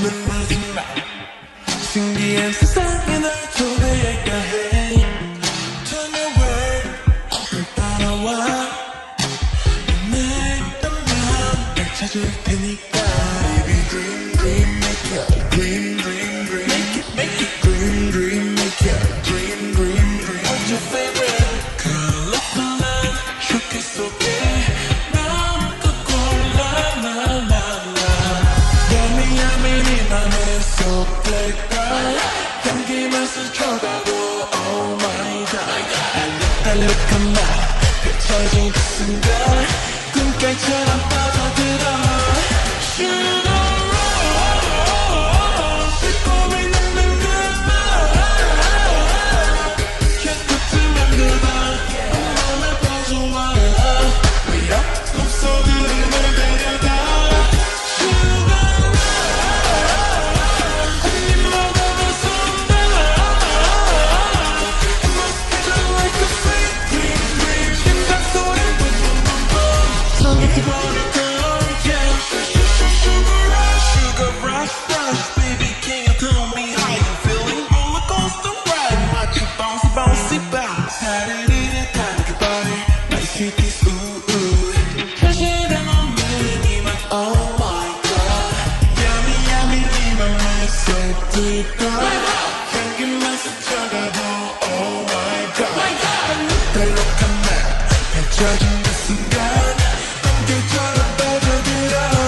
눈부신 말 신기한 세상에 날 초대할까 해 Tell me where 따라와 내 맘 날 찾을 테니까 Baby dream dream make it dream dream dream make it dream dream make it dream dream dream What's your favorite colorful 쇼케 속에 마음껏 골라 Yummy yummy 네 맘에 쏙될걸 향기만 스쳐가고 Oh my god 알록달록한 말 펼쳐진 그 순간 꿈결처럼 빠져들어 Sugar rush 새콤이 녹는 그 맛 깨끗한 맘들다 맘에 퍼져와 위로 꿈속으로 널 데려가 Sugar rush 한입 먹어봐 쏜다 It must feel like a sweet dream dream 심장 소리 boom boom boom boom 성격이 버릴까 Sugar rush, rush, baby, can you tell me how you feeling? Roller coaster ride, watch you bouncy, bouncy, bounce. 사르르르 타는 그 body, my sweeties, ooh, ooh. 현실은 없는 이 맛, oh my god. Yummy, yummy, 네 맘에 쏙 들까? 향기만 스쳐가도, oh my god. 알록달록한 날, 펼쳐진 그 순간, 꿈결처럼 빠져들어.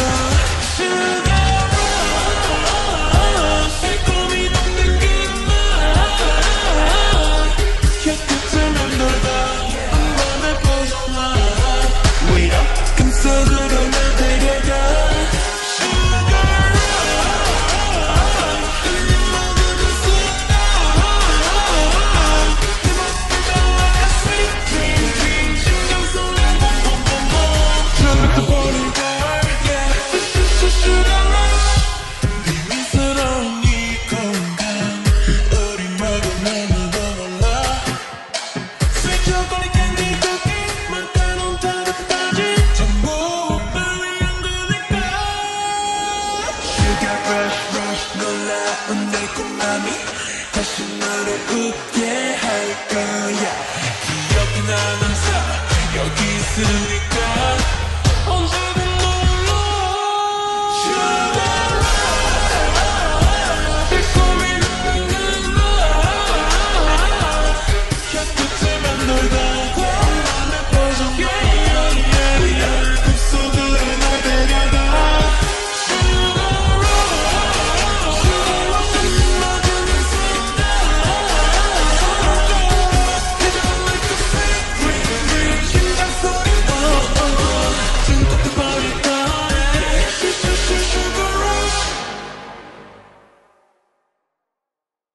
다시 너를 웃게 할 거야 기억이 나면서 여기 있으니까 언제